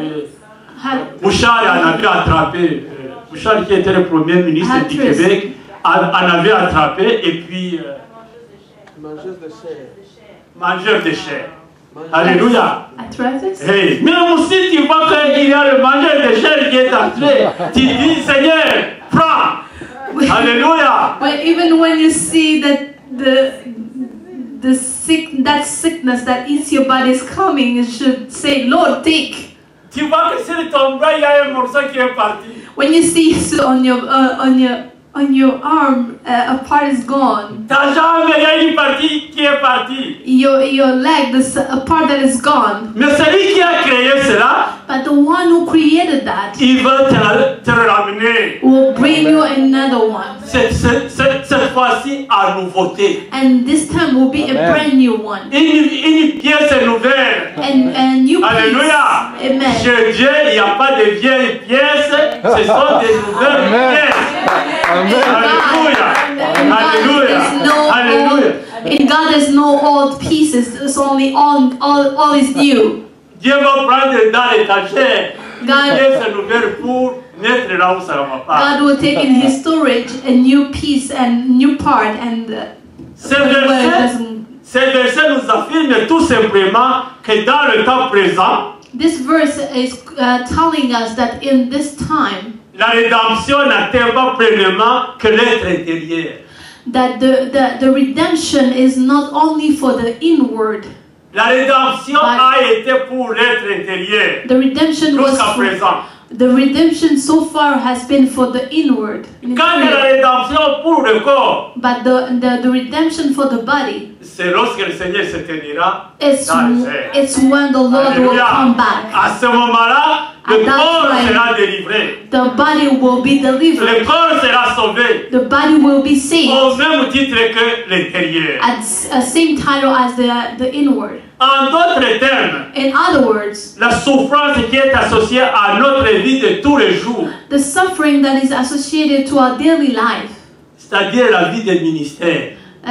Had- Bouchard en avait attrapé. Bouchard qui était le premier ministre du Actress. Québec en avait attrapé et puis Mangeuse de chair. mangeur de chair. Alléluia. Arthritis? Hey, même si tu vois qu'il y a le mangeur de chair qui est entré, tu dis Seigneur, prends. Alléluia. But even when you see that that sickness that eats your body is coming, you should say, Lord, take. Tu vois que sur ton bras, il y a un morceau qui est parti. When you see on your arm, a part is gone. Ta jambe, il y a une partie qui est partie. Your leg, a part that is gone. Mais celui qui a créé cela, But the one who created that il veut te ramener. will bring you another one. Cette fois-ci, à nouveauté. And this time will be a brand new one. Une pièce nouvelle. And a new piece. Alléluia. Amen. Chez Dieu, il n'y a pas de vieilles pièces, ce sont des nouvelles pièces. In Alléluia. in God there's no old pieces. It's only all is new. Dieu va prendre dans l'étagère une God- pièce nouvelle pour mettre là où ça ne va pas. God will take in His storage a new piece and new part and Ce where it verset, doesn't. ce verset nous affirme tout simplement que dans le temps présent, This verse is telling us that in this time la rédemption n'atteint pas pleinement que l'être intérieur. that the redemption is not only for the inward. La rédemption a été pour l'être intérieur The redemption was jusqu'à for, présent. the redemption so far has been for the inward. Quand il y a la rédemption pour le corps, But the redemption for the body, c'est lorsque le Seigneur se tenira it's dans le ciel. it's when the Lord will come back. À ce moment-là, le At that corps time, sera délivré. The body will be Le delivered. corps sera sauvé. The body will be saved Au même titre que l'intérieur. at same title as the inward. En d'autres termes, In other words, la souffrance qui est associée à notre vie de tous les jours, the suffering that is associated to our daily life, c'est-à-dire la vie des ministères,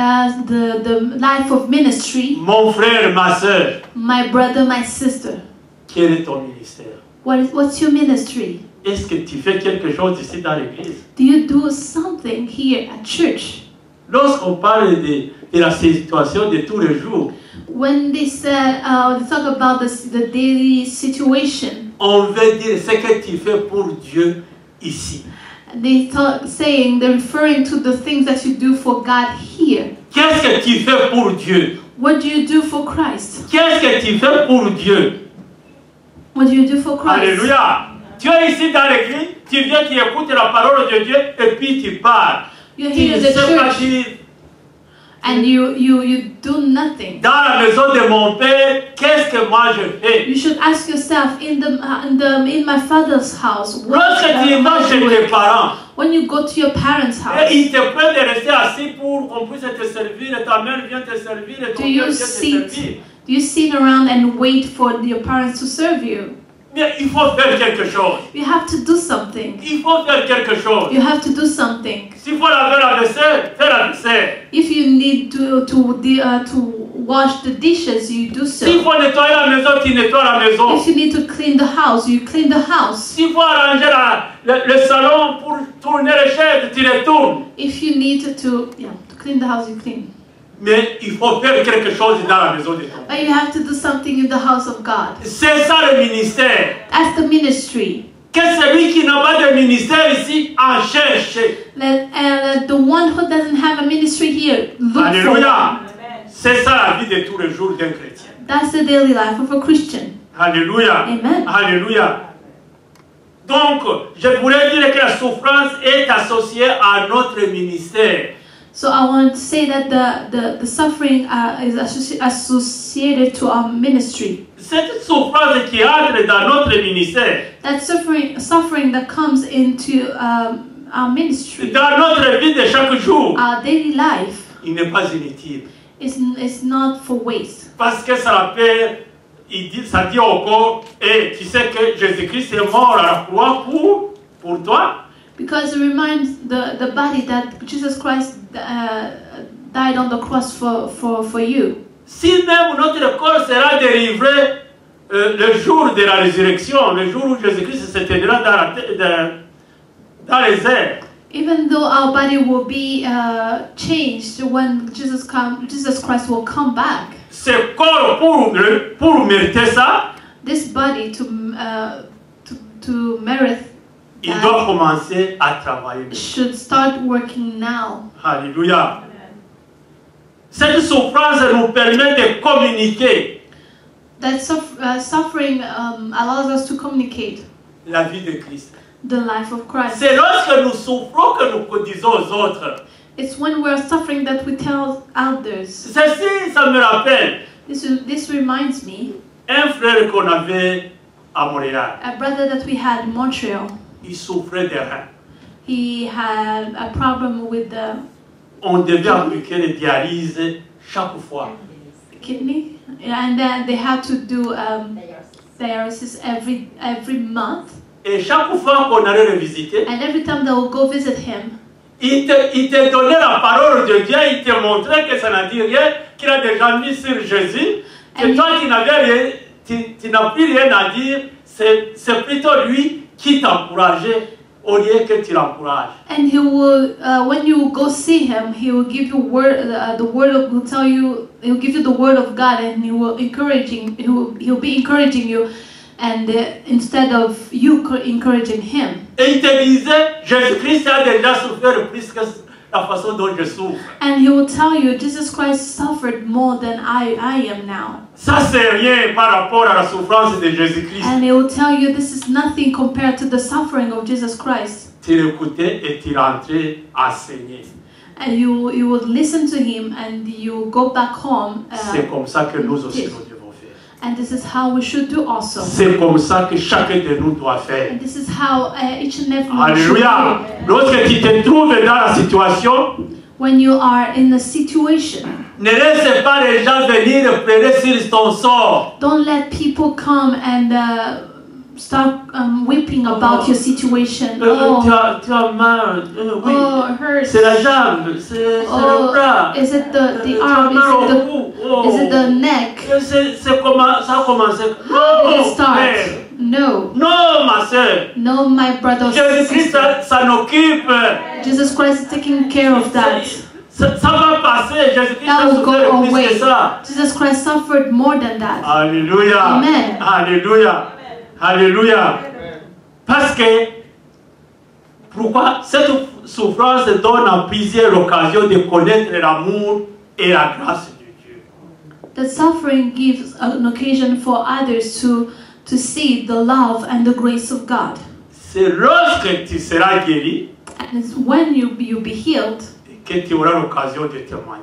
the life of ministry, mon frère, ma soeur, my brother, my sister. quel est ton ministère? What's your ministry? Est-ce que tu fais quelque chose ici dans l'église? Do you do something here at church? Lorsqu'on parle de la situation de tous les jours, When they talk about the daily situation, on veut dire ce que tu fais pour Dieu ici. they're referring to the things that you do for God here. Qu'est-ce que tu fais pour Dieu? What do you do for Christ? Qu'est-ce que tu fais pour Dieu? What do you do for Christ? Alléluia. Tu es ici dans l'église, tu viens, tu écoutes la parole de Dieu et puis tu pars. You're Tu here ne in the sais pas church dire, and you do nothing. Dans la maison de mon père, qu'est-ce que moi je fais? You should ask yourself, in my father's house, Lorsque tu vas chez tes parents, when you go to your parents' house, et ils te prennent de rester assis pour qu'on puisse te servir, et ta mère vient te servir, et ton do you père vient te servir. sit around and wait for your parents to serve you? Mais il faut faire quelque chose. You have to do something. Il faut faire quelque chose. You have to do something. S'il faut laver la vaisselle, fais la vaisselle. If you need to wash the dishes, you do S'il so. faut nettoyer la maison, tu nettoies la maison. If you need to clean the house, you clean the house. S'il faut arranger le salon pour tourner les chaises, tu les tournes. If you need to clean the house, you clean. Mais il faut faire quelque chose dans la maison de ton Père. But you have to do something in the house of God. C'est ça le ministère. That's the ministry. Que celui qui n'a pas de ministère ici en cherche. The one who doesn't have a ministry here, look for Alléluia. one. C'est ça la vie de tous les jours d'un chrétien. That's the daily life of a Christian. Alléluia. Amen. Alléluia. Donc, je voulais dire que la souffrance est associée à notre ministère. So I want to say that the suffering is associated to our ministry. Cette souffrance qui entre dans notre ministère, That suffering that comes into our ministry, dans notre vie de chaque jour, our daily life, il n'est pas inutile. is not for waste. Parce que ça rappelle, ça dit au corps, et tu sais que Jésus-Christ est mort à la croix pour toi. Because it reminds the body that Jesus Christ died on the cross for you. Si même notre corps sera délivré le jour de la résurrection, le jour où Jésus-Christ se tiendra dans les airs, Even though our body will be changed when Jesus Christ will come back, ce corps pour mériter ça, this body to merit il doit commencer à travailler. should start working now. Alléluia. Cette souffrance nous permet de communiquer That suffering allows us to communicate la vie de Christ. the life of Christ. C'est lorsque nous souffrons que nous disons aux autres. It's when we're suffering that we tell others. Ceci, ça me rappelle This reminds me, un frère qu'on avait à Montréal. a brother that we had in Montreal. Il souffrait de reins. He had a problem with the On devait appliquer les dialyses chaque fois. kidney, and then they had to do dialysis every month. Et chaque fois qu'on allait le visiter, And every time they will go visit him, il te donnait la parole de Dieu, il te montrait que ça n'a dit rien, qu'il a déjà mis sur Jésus, que toi tu n'avais rien, tu n'as plus rien à dire, c'est plutôt lui qui t'encourageait au lieu que tu l'encourages. and he will, when you go see him, he will give you will tell you, he'll give you the word of God, and he will he'll be encouraging you, and instead of you encouraging him. Et il te disait, Jésus-Christ a déjà souffert plus que la façon dont je souffre. And he will tell you, Jesus Christ suffered more than I am now. Ça c'est rien par rapport à la souffrance de Jésus-Christ. And he will tell you, this is nothing compared to the suffering of Jesus Christ. Tu l'écoutais et tu rentrais enseigné. And you would listen to him, and you go back home. C'est comme ça que nous aussi yes. nous devons faire. And this is how we should do also. C'est comme ça que chacun de nous doit faire. And this is how each and every one should Alléluia. do. Lorsque tu te trouves dans la situation, When you are in a situation, ne laisse pas les gens venir pleurer sur ton sort. don't let people come and start weeping about your situation. Tu as mal. Oui. Oh, it hurts. C'est la jambe, c'est le bras. Is it the Tu arm? as mal au Is cou. Oh. it the neck? C'est comment ça a commencé. How did it Non, start? frère. No. Non, ma soeur. No, my brother or Jésus-Christ sister. s'en occupe. Jesus Christ is taking care of that. Ça va passer. Jésus-Christ That a will go souffert plus away. que ça. Jesus Christ suffered more than that. Alléluia. Amen. Alléluia. Alléluia. Parce que, pourquoi cette souffrance donne à plusieurs occasions de connaître l'amour et la grâce de Dieu. The suffering gives an occasion for others to see the love and the grace of God. C'est lorsque tu seras guéri And it's when you be healed, que tu auras l'occasion de témoigner.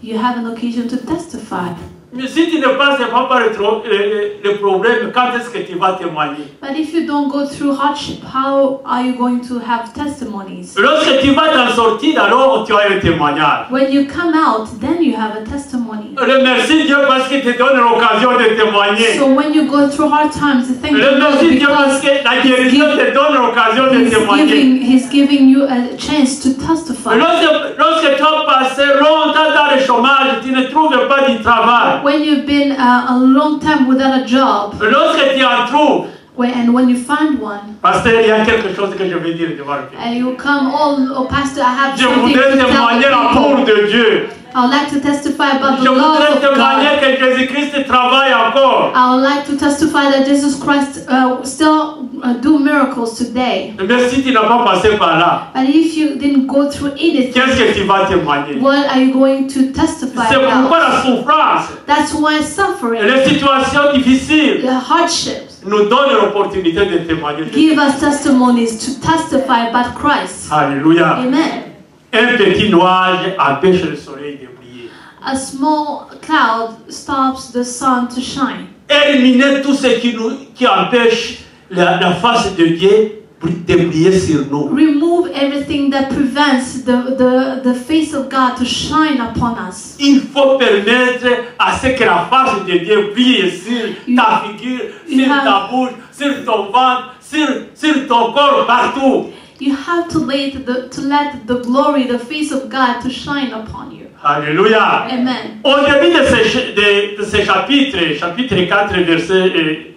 you have an occasion to testify. Mais si tu ne passes pas par le problème, quand est-ce que tu vas témoigner? But if you don't go through hardship, how are you going to have testimonies? Lorsque tu vas t'en sortir, alors tu as un témoignage. When you come out, then you have a testimony. Remercie Dieu parce qu'il te donne l'occasion de témoigner. So when you go through hard times, thank God Remercie Dieu parce because que la guérison te donne l'occasion de témoigner. He's giving you a chance to testify. Lorsque tu as passé longtemps dans le chômage, tu ne trouves pas du travail. When you've been a long time without a job, Lorsque tu en trouves, and when you find one, pasteur, il y a quelque chose que je veux dire devant le and you come, oh pastor, I have Je something voudrais to tell témoigner the l'amour people. de Dieu. I would like to testify about Je the love voudrais of God. témoigner que Jésus-Christ travaille encore. I would like to testify that Jesus Christ still do miracles today. Mais si tu n'as pas passé par là, But if you didn't go through anything, qu'est-ce que tu vas témoigner? what are you going to testify C'est pourquoi about? la souffrance That's why et suffering, les situations difficiles the hardships, nous donnent l'opportunité de témoigner. give us testimonies to testify about Christ. Alléluia. Amen. Un petit nuage empêche le soleil de briller. A small cloud stops the sun to shine. Éliminer tout ce qui empêche la face de Dieu de briller sur nous. Remove everything that prevents the face of God to shine upon us. Il faut permettre à ce que la face de Dieu brille sur ta figure, sur ta bouche, sur ton ventre, sur ton corps, partout. You have to let the glory, the face of God to shine upon you. Alléluia. Amen. Au début de ce chapitre 4, verset,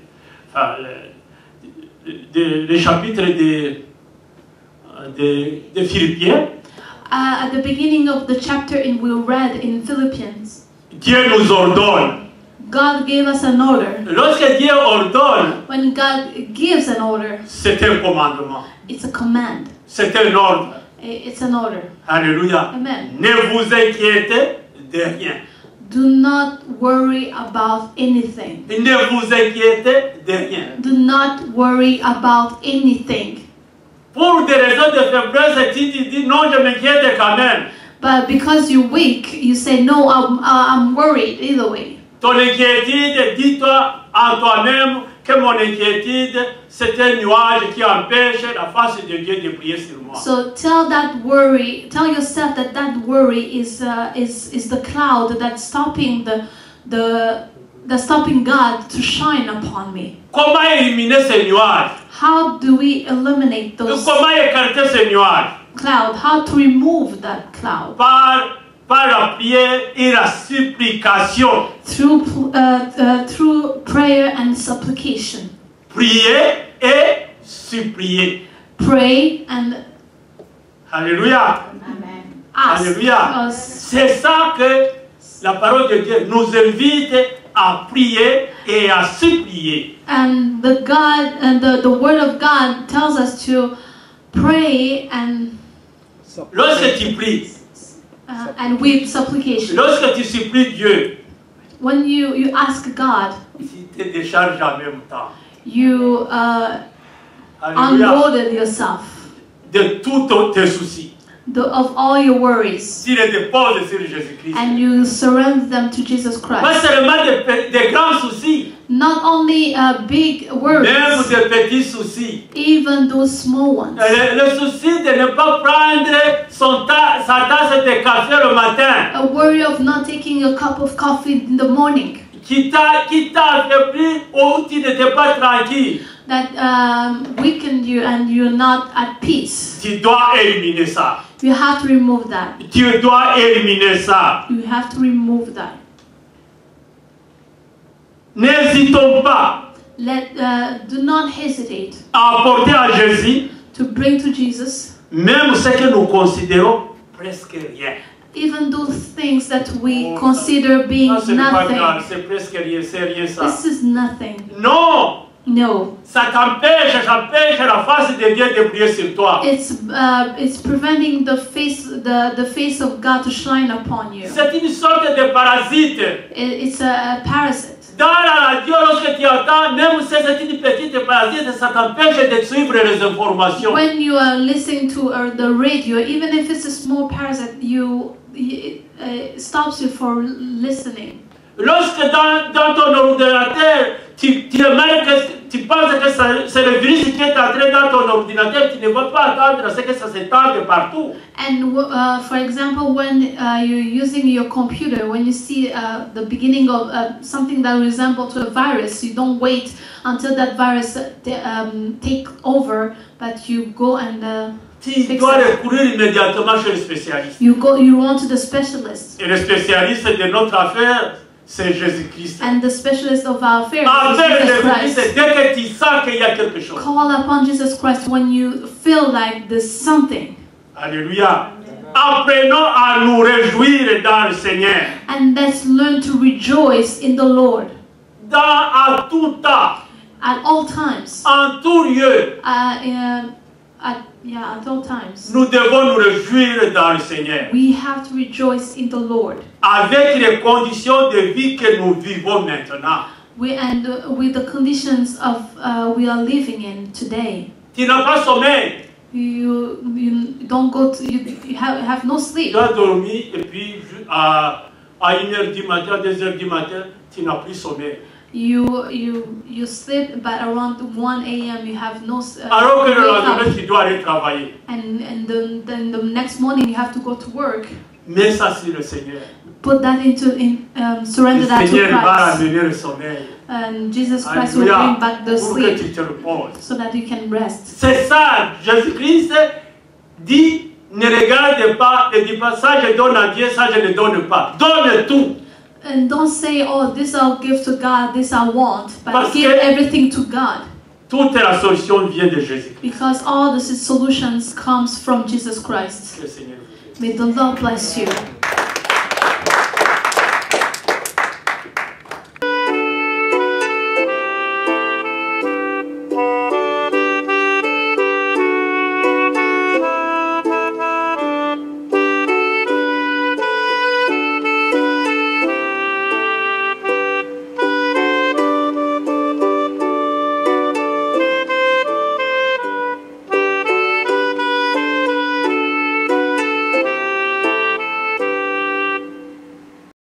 le chapitre de Philippiens, At the beginning of the chapter we read in Philippians, Dieu nous ordonne. God gave us an order. Lorsque Dieu ordonne, When God gives an order, c'est un commandement. it's a command. C'est un ordre. It's an order. Alléluia. Amen. Ne vous inquiétez de rien. Do not worry about anything. Ne vous inquiétez de rien. Do not worry about anything. Pour des raisons de faiblesse, tu dis non, je m'inquiète quand même. But because you're weak, you say, no, I'm worried either way. Ton inquiétude, dis-toi en toi-même que mon inquiétude, c'est un nuage qui empêche la face de Dieu de briller sur moi. So tell yourself that worry is the cloud that's stopping stopping God to shine upon me. Comment éliminer ce nuage? How do we eliminate those Comment écarter ce nuage? cloud? How to remove that cloud? Par la prière et la supplication. Through prayer and supplication. Prier et supplier. Pray and Alléluia. ask. Alléluia. Us. C'est ça que la parole de Dieu nous invite à prier et à supplier. And the word of God tells us to pray and Lorsque tu pries, and with supplication. lorsque tu supplies Dieu, When you ask God, tu te décharges en même temps. you Alléluia. unloaded yourself De tous tes soucis. of all your worries, Tu les déposes sur Jésus-Christ. and you surrender them to Jesus Pas Christ. seulement des grands soucis, Not only big même worries, des petits soucis. even those small ones. Le souci de ne pas prendre sa tasse de café le matin, A worry of not taking a cup of coffee in the morning qui t'a affaibli ou tu n'étais pas tranquille. that weakened you and you're not at peace. Tu dois éliminer ça. You have to remove that. Tu dois éliminer ça. You have to remove that. N'hésitons pas Do not hesitate à apporter à Jésus to bring to Jesus même ce que nous considérons presque rien. even those things that we consider being Non, ce n'est pas grave, nothing. c'est presque rien, c'est rien ça. This is nothing. Non, No, ça t'empêche la face de Dieu de briller sur toi. it's preventing the face of God to shine upon you. C'est une sorte de parasite. It's a parasite. Dans la radio, lorsque tu entends, même si c'est une petite parasite, ça t'empêche de suivre les informations. When you are listening to the radio, even if it's a small parasite, stops you from listening. Lorsque dans ton ordinateur, tu remarques, tu penses que c'est le virus qui est entré dans ton ordinateur, tu ne vas pas attendre à ce que ça s'étende partout. And for example, when you're using your computer, when you see the beginning of something that resembles to a virus, you don't wait until that virus take over, but you go and Tu dois recourir immédiatement chez le spécialiste. you run to the specialist. Et le spécialiste de notre affaire, c'est Jésus-Christ. And the specialist of our affairs Avec is Jesus Jésus-Christ, Christ. dès que tu sens qu'il y a quelque chose. Call upon Jesus Christ when you feel like there's something. Alléluia. Apprenons à nous réjouir dans le Seigneur. And let's learn to rejoice in the Lord À tout temps, at all times. en tout lieu, At all times. nous devons nous réjouir dans le Seigneur. We have to rejoice in the Lord. Avec les conditions de vie que nous vivons maintenant. With the conditions of we are living in today. Tu n'as pas sommeil. You don't go to you have no sleep. Tu as dormi et puis à 1h du matin, 2h du matin, tu n'as plus sommeil. You sleep, but around 1 a.m. you have no. Alors que le lendemain tu dois aller travailler. And then the next morning you have to go to work. Mais ça c'est le Seigneur. Put that surrender Le that to Seigneur va Christ. amener le sommeil. And Jesus Christ will Alléluia. bring back the Pour que tu sleep te reposes. so that you can rest. C'est ça, Jésus-Christ dit, ne regarde pas et dis pas ça je donne à Dieu, ça je ne donne pas. Donne tout. And don't say, oh, this I'll give to God, this I want, but Parce give que- everything to God. Toute la solution vient de Jésus. Because all the solutions comes from Jesus Christ. Que le Seigneur vous bénisse. May the Lord bless you.